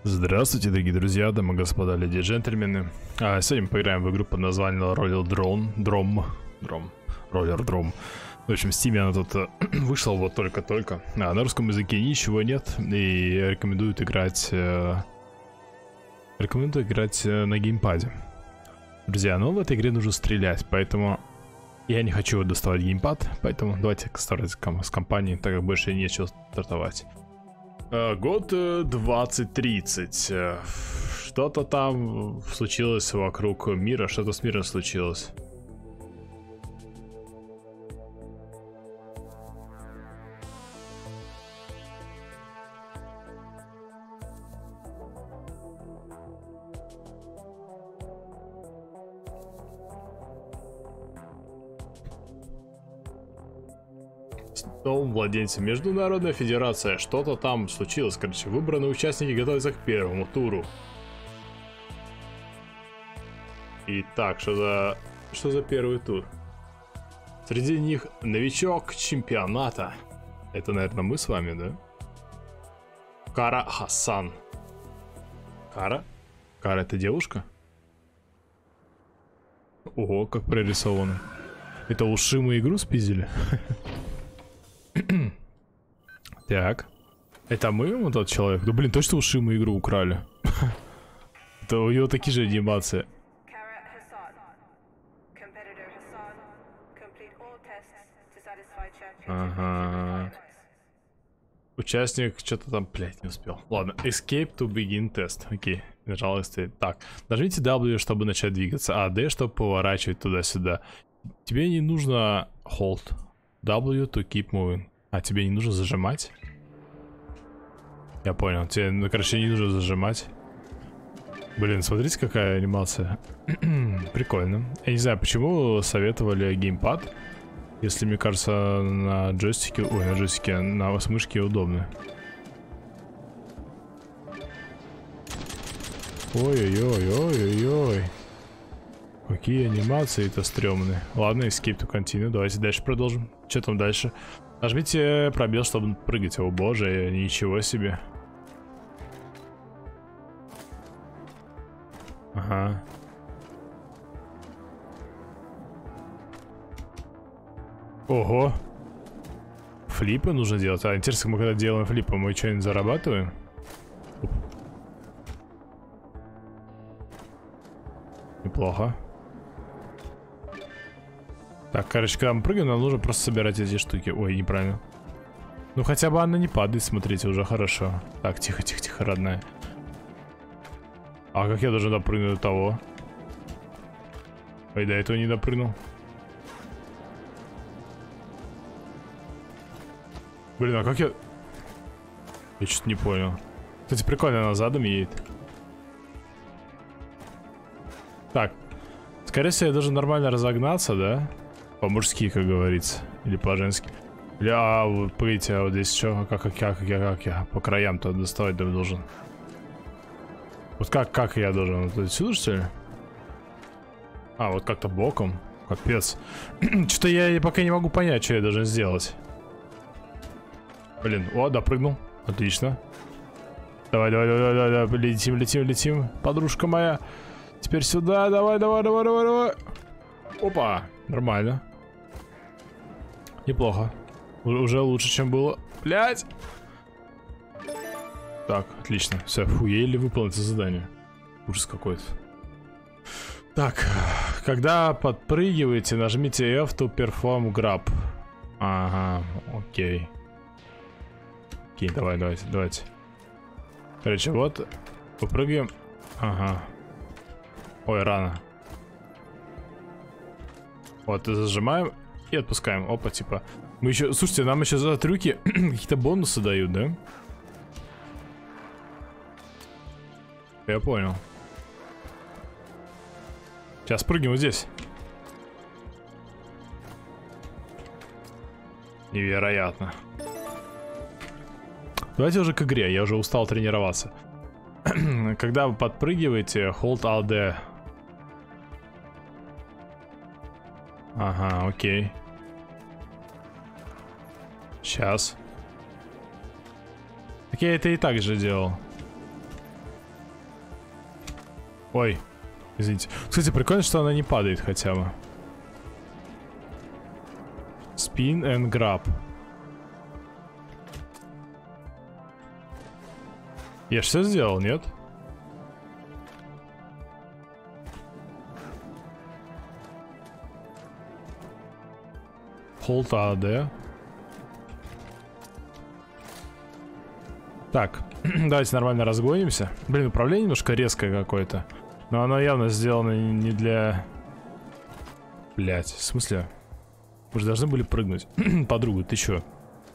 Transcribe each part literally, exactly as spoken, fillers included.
Здравствуйте, дорогие друзья, дамы и господа, леди и джентльмены. А сегодня мы поиграем в игру под названием Roller Drone. Дром. Дром. Roller Drone. В общем, в Steam она тут вышла вот только-только. А на русском языке ничего нет. И рекомендуют играть... Э, рекомендую играть на геймпаде. Друзья, но в этой игре нужно стрелять, поэтому... Я не хочу доставать геймпад, поэтому давайте стартовать с компании, так как больше нечего стартовать. Год двадцать тридцать. Что-то там случилось вокруг мира, что-то с миром случилось. Новым владельцем Международная Федерация. Что-то там случилось, короче. Выбранные участники готовятся к первому туру. Итак, что за... Что за первый тур? Среди них новичок чемпионата. Это, наверное, мы с вами, да? Кара Хасан. Кара? Кара — это девушка? Ого, как прорисовано. Это уши мы игру спиздили? Так. Это мы, вот тот человек? Да блин, точно уши мы игру украли. Это у него такие же анимации. Ага. Участник что-то там, блять, не успел. Ладно, escape to begin test. Окей, нажал escape. Так, нажмите W, чтобы начать двигаться, а D, чтобы поворачивать туда-сюда. Тебе не нужно hold. W to keep moving. А тебе не нужно зажимать? Я понял, тебе, ну, короче, не нужно зажимать. Блин, смотрите, какая анимация. Прикольно. Я не знаю, почему советовали геймпад, если, мне кажется, на джойстике, ой, на джойстике, на мышке удобно. Ой-ой-ой-ой-ой-ой. Какие анимации-то стрёмные. Ладно, escape to continue. Давайте дальше продолжим. Что там дальше? Нажмите пробел, чтобы прыгать. О боже, ничего себе. Ага. Ого. Флипы нужно делать. А интересно, мы когда делаем флипы, мы что-нибудь зарабатываем? Неплохо. Так, короче, когда мы прыгаем, нам нужно просто собирать эти штуки. Ой, неправильно. Ну, хотя бы она не падает, смотрите, уже хорошо. Так, тихо-тихо-тихо, родная. А как я должен допрыгнуть до того? Ой, до этого не допрыгнул. Блин, а как я... Я что-то не понял. Кстати, прикольно, она задом едет. Так. Скорее всего, я должен нормально разогнаться, да? По-мужски, как говорится. Или по-женски. Или, а, вот, погодите, а вот здесь что? Как, как, как, как я, как я? По краям-то доставать должен. Вот как, как я должен? Вот отсюда, что ли? А, вот как-то боком. Капец. Что-то я пока не могу понять, что я должен сделать. Блин, о, допрыгнул. Отлично. Давай, давай, давай, давай, давай. Летим, летим, летим. Подружка моя. Теперь сюда, давай, давай, давай, давай, давай. Опа, нормально. Неплохо. Уже лучше, чем было. Блять. Так, отлично. Все, фу, еле выполнить задание. Ужас какой-то. Так, когда подпрыгиваете, нажмите F to perform grab. Ага, окей. Окей, давай, давайте, давайте. Короче, вот, попрыгаем. Ага. Ой, рано. Вот, зажимаем и отпускаем. Опа, типа. Мы еще, слушайте, нам еще за трюки какие-то бонусы дают, да? Я понял. Сейчас прыгнем вот здесь. Невероятно. Давайте уже к игре, я уже устал тренироваться. Когда вы подпрыгиваете, hold Alt D. Ага, окей. Сейчас. Так я это и так же делал. Ой, извините. Кстати, прикольно, что она не падает хотя бы. Spin and grab. Я ж все сделал, нет? Hold A, да? Так, давайте нормально разгонимся. Блин, управление немножко резкое какое-то. Но оно явно сделано не для... Блять, в смысле? Вы же должны были прыгнуть. Подруга, ты чё?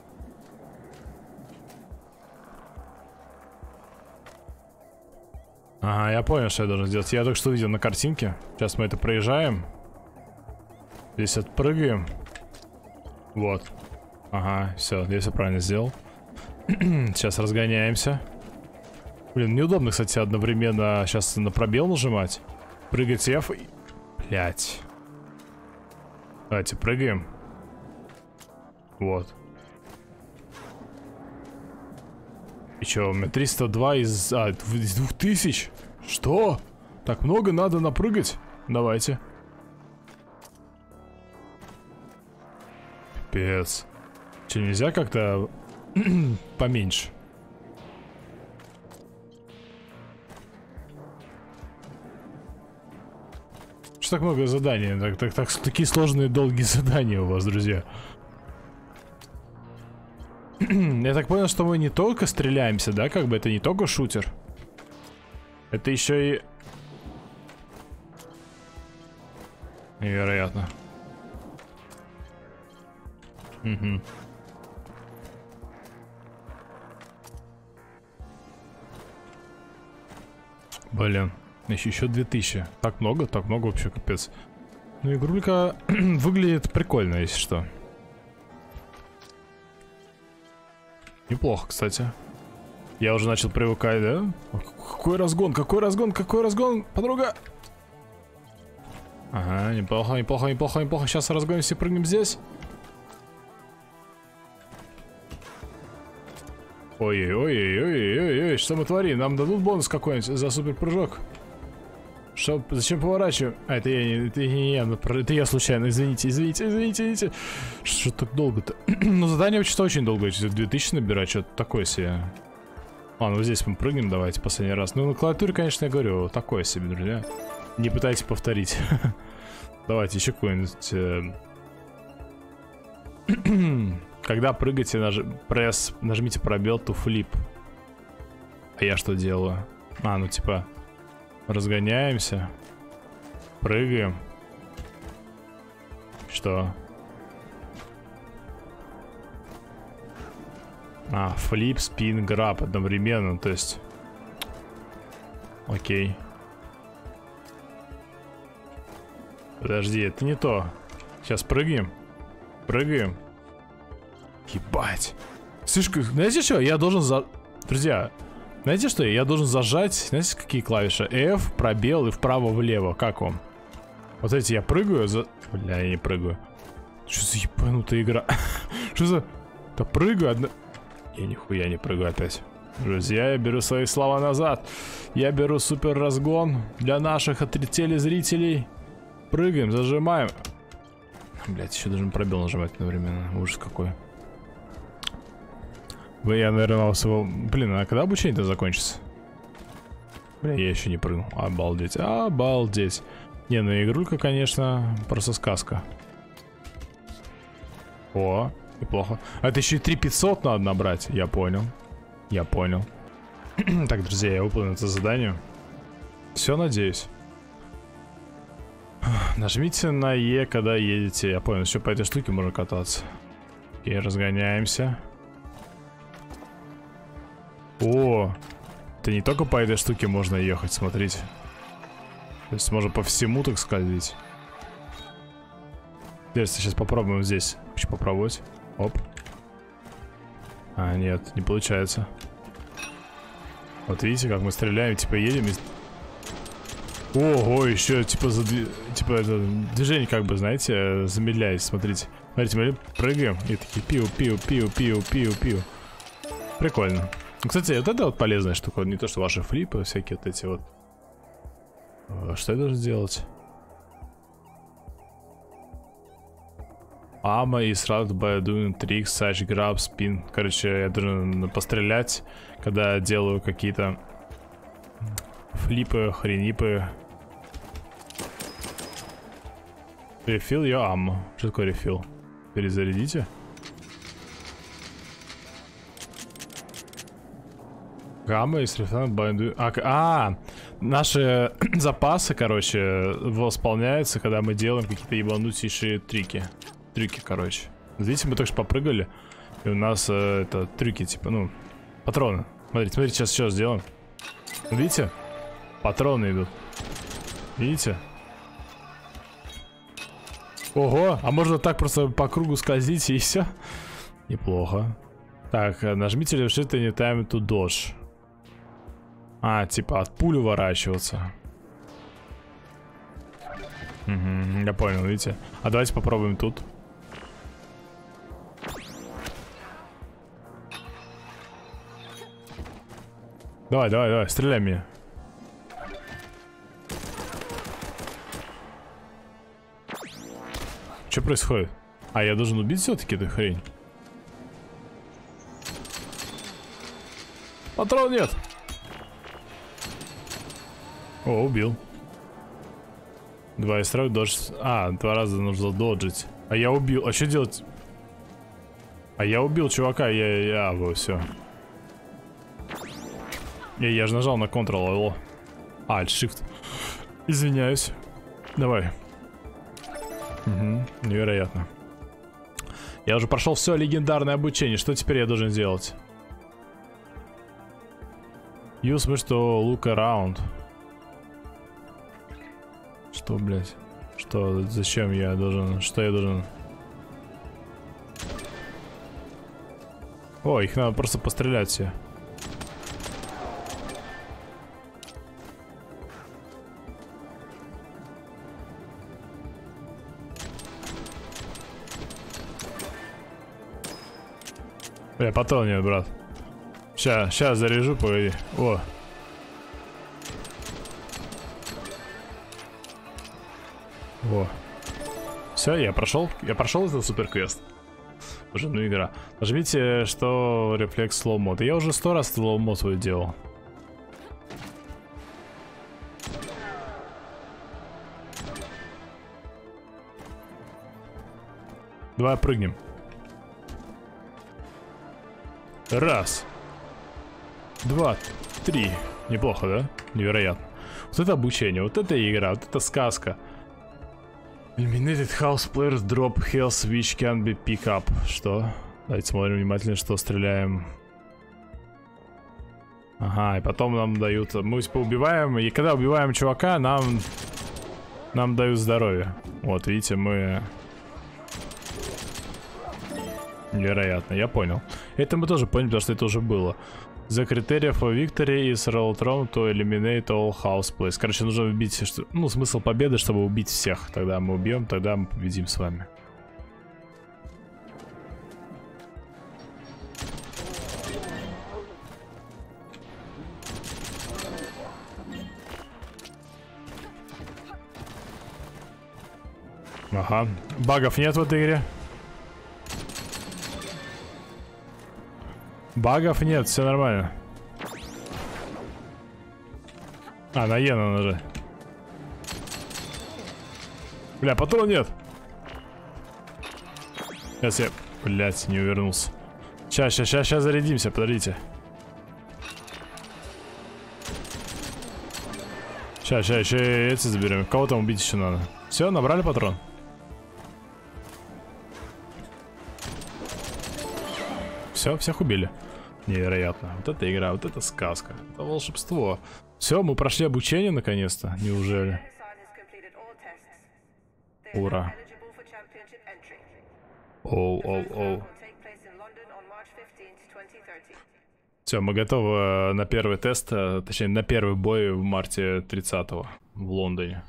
Ага, я понял, что я должен сделать. Я только что увидел на картинке. Сейчас мы это проезжаем. Здесь отпрыгаем. Вот. Ага, все, я все правильно сделал. Сейчас разгоняемся. Блин, неудобно, кстати, одновременно сейчас на пробел нажимать. Прыгать F. Блять. Давайте прыгаем. Вот. И чё, у меня триста два из... А, из двух тысяч? Что? Так много надо напрыгать? Давайте. Пипец. Че, нельзя как-то поменьше? Что так много заданий? Так, так, так, такие сложные, долгие задания у вас, друзья. Я так понял, что мы не только стреляемся, да? Как бы это не только шутер. Это еще и... Невероятно. Угу. Блин. Еще, еще две тысячи. Так много? Так много вообще, капец. Ну, игрулька выглядит прикольно, если что. Неплохо, кстати. Я уже начал привыкать, да? Какой разгон, какой разгон, какой разгон, подруга! Ага, неплохо, неплохо, неплохо, неплохо. Сейчас разгонимся и прыгнем здесь. Ой-ой-ой-ой-ой-ой, что мы творим? Нам дадут бонус какой-нибудь за супер прыжок? Что, зачем поворачиваем? А, это я не, это не я, это я случайно, извините, извините, извините, извините. Что так долго-то? Ну, задание вообще-то очень долго, две тысячи набирать, что-то такое себе. А, ну здесь мы прыгнем, давайте, последний раз. Ну, на клавиатуре, конечно, я говорю, такое себе, друзья. Не пытайтесь повторить. Давайте еще какой-нибудь... Когда прыгаете, наж... пресс, нажмите пробел to flip. А я что делаю? А, ну типа... Разгоняемся. Прыгаем. Что? А, флип, спин, граб одновременно, то есть... Окей. Подожди, это не то. Сейчас прыгаем. Прыгаем. Ебать. Слышь, знаете что? Я должен за... Друзья, знаете что? Я должен зажать... Знаете, какие клавиши? F, пробел и вправо-влево. Как вам? Вот эти я прыгаю за... Бля, я не прыгаю. Что за ебанутая игра? Что за... Да прыгаю одна... Я нихуя не прыгаю опять. Друзья, я беру свои слова назад. Я беру супер разгон для наших телезрителей. Прыгаем, зажимаем. Блять, еще должен пробел нажимать одновременно. Ужас какой. Вы, я, наверное, своего... Блин, а когда обучение-то закончится? Бля, я еще не прыгнул. Обалдеть, обалдеть. Не, ну игрулька, конечно, просто сказка. О, неплохо. А это еще и три тысячи пятьсот надо набрать. Я понял. Я понял. Так, друзья, я выполнил это задание. Все, надеюсь. Нажмите на Е, когда едете. Я понял, еще по этой штуке можно кататься. И разгоняемся. О, это не только по этой штуке можно ехать, смотрите. То есть можно по всему, так скользить. Интересно, сейчас попробуем здесь. Хочу попробовать. Оп. А, нет, не получается. Вот видите, как мы стреляем, типа едем и... Ого, еще типа за типа это движение, как бы, знаете, замедляясь, смотрите. Смотрите, мы прыгаем и такие пиу, пиу, пиу, пиу, пиу, пиу. Прикольно. Кстати, вот это вот полезная штука. Не то, что ваши флипы, всякие вот эти вот Что я должен сделать? Ама и сразу by doing tricks such grab spin. Короче, я должен пострелять, когда делаю какие-то флипы, хренипы. Refill your ammo. Что такое refill? Перезарядите? Гамма и срефан байду. А, а, наши запасы, короче, восполняются, когда мы делаем какие-то ебанутейшие трики. Трюки, короче. Видите, мы только что попрыгали. И у нас э, это трюки, типа, ну, патроны. Смотрите, смотрите, сейчас еще сделаем. Видите? Патроны идут. Видите? Ого, а можно так просто по кругу скользить и все? Неплохо. Так, нажмите Shift anytime to dodge. А, типа от пули уворачиваться. Угу, я понял, видите? А давайте попробуем тут. Давай, давай, давай, стреляй меня. Что происходит? А, я должен убить все-таки эту хрень? Патрон нет. О, убил. Два из трех додж. А, два раза нужно доджить. А я убил. А что делать? А я убил чувака. Я, я, во, все. Я, я же нажал на Ctrl, алло. А, Shift. Извиняюсь. Давай. Угу, невероятно. Я уже прошел все легендарное обучение. Что теперь я должен сделать? Use me to look around. Что, блядь? Что? Зачем я должен? Что я должен? О, их надо просто пострелять все. Бля, патрон нет, брат. Ща, сейчас заряжу, погоди. О. О. Все, я прошел. Я прошел этот супер квест. Уже ну игра. Нажмите, что рефлекс slow мод. Я уже сто раз slow мод свой делал. Давай прыгнем. Раз. Два. Три. Неплохо, да? Невероятно. Вот это обучение, вот это игра, вот это сказка. Eliminated house players drop health which can be pick up. Что? Давайте смотрим внимательно, что стреляем. Ага, и потом нам дают... Мы поубиваем, и когда убиваем чувака, нам... Нам дают здоровье. Вот, видите, мы... Невероятно, я понял. Это мы тоже поняли, потому что это уже было. The criteria for victory is roll thrown to eliminate all house plays. Короче, нужно убить... Что... Ну, смысл победы, чтобы убить всех. Тогда мы убьем, тогда мы победим с вами. Ага. Багов нет в этой игре. Багов нет, все нормально. А, на Е надо нажать. Бля, патрон нет. Сейчас я, блядь, не увернулся. Сейчас, сейчас, сейчас, сейчас зарядимся, подождите. Сейчас, сейчас, еще эти заберем. Кого там убить еще надо? Все, набрали патрон? Все, всех убили. Невероятно. Вот это игра, вот это сказка. Это волшебство. Все, мы прошли обучение наконец-то. Неужели? Ура. Оу, оу, оу. Все, мы готовы на первый тест, точнее на первый бой в марте тридцатого в Лондоне.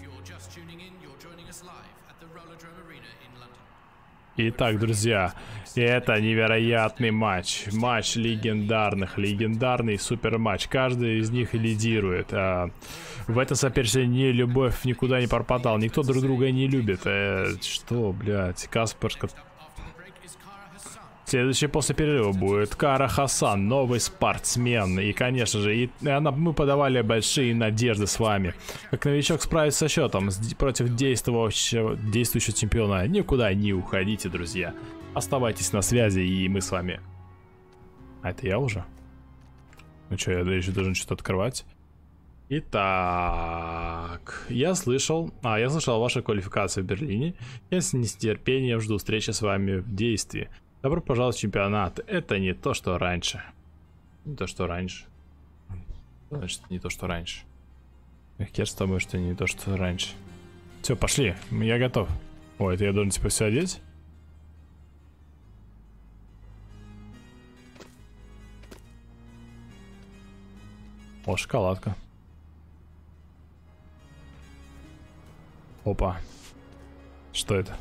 Итак, друзья, Это невероятный матч. Матч легендарных. Легендарный супер матч. Каждый из них лидирует. А, в это соперничание любовь никуда не пропадал. Никто друг друга не любит. Э, что, блядь, Каспарска. Следующий после перерыва будет Кара Хасан, новый спортсмен. И, конечно же, и, и она, мы подавали большие надежды с вами. Как новичок справится со счетом с, против действующего, действующего чемпиона. Никуда не уходите, друзья. Оставайтесь на связи, и мы с вами... А это я уже? Ну что, я еще должен что-то открывать? Итак, я слышал... А, я слышал о вашей квалификации в Берлине. Я с нетерпением жду встречи с вами в действии. Добро пожаловать в чемпионат. Это не то, что раньше. Не то, что раньше. Значит, не то, что раньше. Хер с тобой, что не то, что раньше. Все, пошли. Я готов. Ой, это я должен типа все одеть? О, шоколадка. Опа. Что это?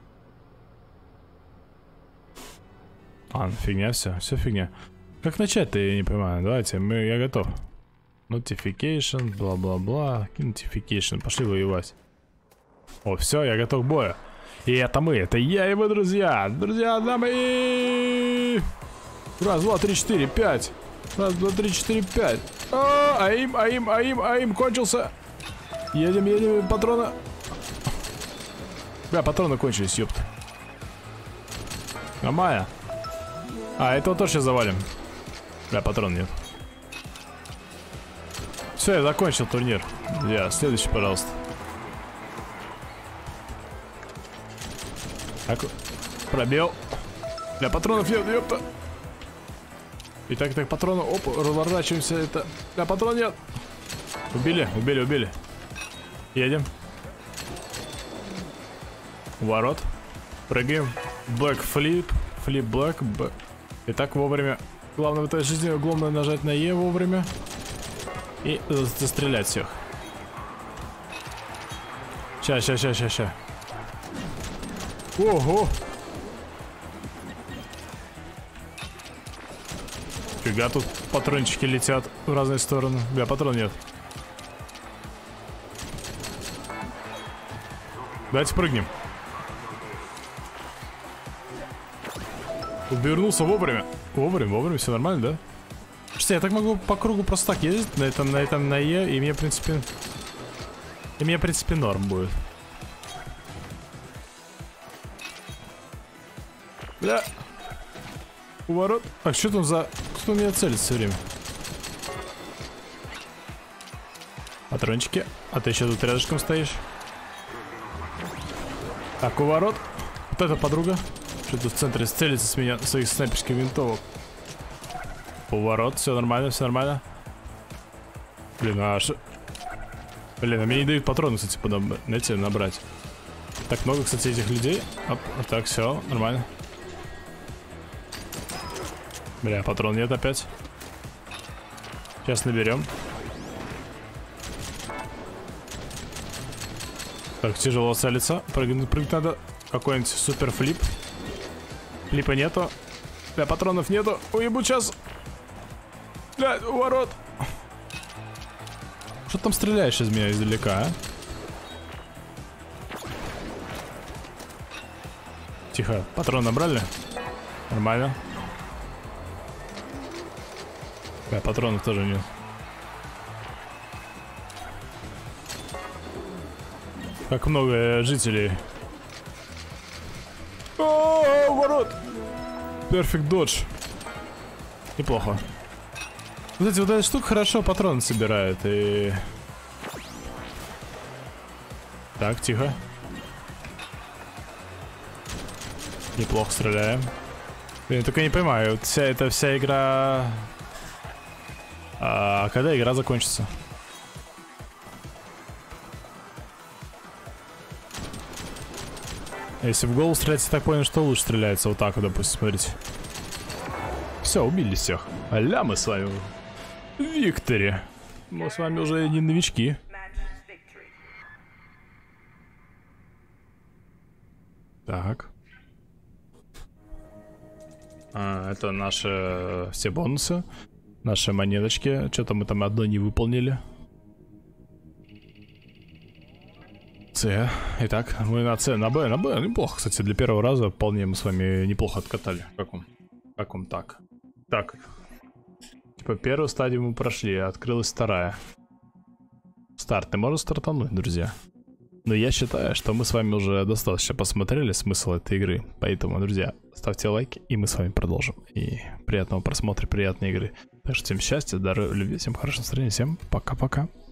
А, фигня, все, все фигня. Как начать-то, я не понимаю. Давайте, мы, я готов. Notification, бла-бла-бла. Notification, пошли воевать. О, все, я готов к бою. И это мы, это я и вы, друзья. Друзья, дамы. Раз, два, три, четыре, пять. Раз, два, три, четыре, пять. А, аим, аим, аим, аим, кончился. Едем, едем, патроны. Бля, патроны кончились, ёпта. Нормально. А, этого тоже сейчас завалим. Бля, патрон нет. Все, я закончил турнир. Я, следующий, пожалуйста. Так, пробел. Бля, патронов нет, ёпта. Итак, так, патроны, оп, разворачиваемся, это... Бля, патрон нет. Убили, убили, убили. Едем. Ворот. Прыгаем. Black flip. Flip black. Б... Итак, вовремя. Главное в этой жизни, главное нажать на Е вовремя. И застрелять всех. Ща, ща, ща, ща, ща. Ого! Фига, тут патрончики летят в разные стороны. Бля, патрон нет. Давайте прыгнем. Увернулся вовремя. Вовремя, вовремя, все нормально, да? Слушайте, я так могу по кругу просто так ездить на этом, на этом, на Е, и мне, в принципе... И мне, в принципе, норм будет. Бля. Уворот. А что там за... Кто у меня целит все время? Патрончики. А ты еще тут рядышком стоишь. Так, уворот. Вот эта подруга. Что тут в центре целится с меня своих снайперских винтовок. Поворот, все нормально, все нормально. Блин, а ш... Блин, а мне не дают патроны, кстати, подоб... знаете, набрать. Так много, кстати, этих людей. Оп, вот так, все, нормально. Бля, патрон нет опять. Сейчас наберем. Так, тяжело целиться. Прыгнуть, прыгнуть надо. Какой-нибудь супер флип. Флипа нету. Бля, патронов нету. Уебу сейчас. Бля, ворот. Что там стреляешь из меня издалека, а? Тихо. Патрон набрали? Нормально. Бля, патронов тоже нет. Как много жителей. О, ворот! Perfect dodge. Неплохо. Вот эти вот эта штука хорошо патроны собирает и... Так, тихо. Неплохо стреляем. Я только не понимаю, вот вся эта вся игра... А когда игра закончится? Если в голову стрелять, я так понял, что лучше стреляется. Вот так вот, допустим, смотрите. Все, убили всех. Аля, мы с вами в Викторе. Мы с вами уже не новички. Так. А, это наши все бонусы. Наши монеточки. Что-то мы там одно не выполнили. С. Итак, мы на С, на Б, на Б. Неплохо, кстати, для первого раза вполне мы с вами неплохо откатали. Как вам? Как вам так? Так. Типа первую стадию мы прошли, открылась вторая. Старт. Ты можешь стартануть, друзья. Но я считаю, что мы с вами уже достаточно посмотрели смысл этой игры. Поэтому, друзья, ставьте лайки, и мы с вами продолжим. И приятного просмотра, приятной игры. Так что всем счастья, здоровья, любви, всем хорошего настроения, всем пока-пока.